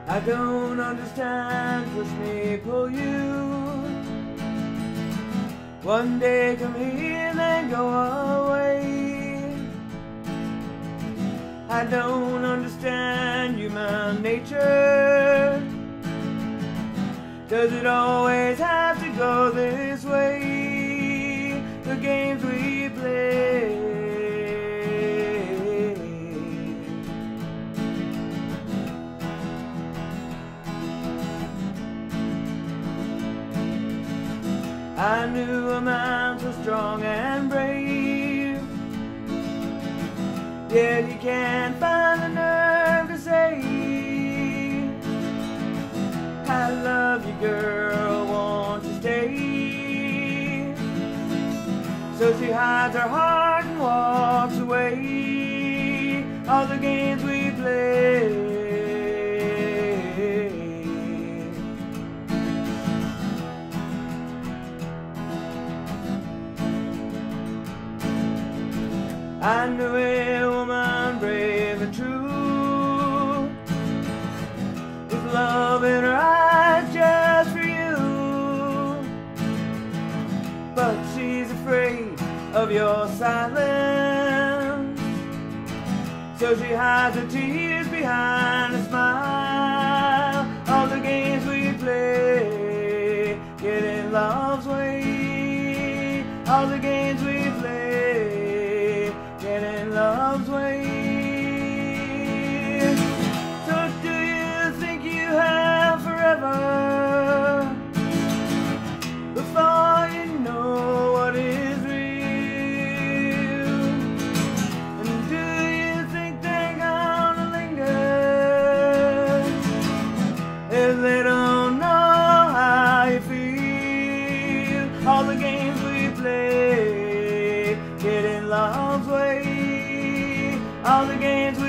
I don't understand, push me, pull you. One day come here and then go away. I don't understand human nature. Does it always have to go this way? The games we play. I knew a man so strong and brave, yet he can't find the nerve to say, I love you, girl, won't you stay? So she hides her heart and walks away. All the games we play. I knew a woman brave and true, with love in her eyes just for you. But she's afraid of your silence, so she hides her tears behind a smile. All the games we play get in love's way. All the games we play get in love's way. So do you think you have forever before you know what is real? And do you think they're gonna linger if they don't know how you feel? All the games we play get in love's way. All the games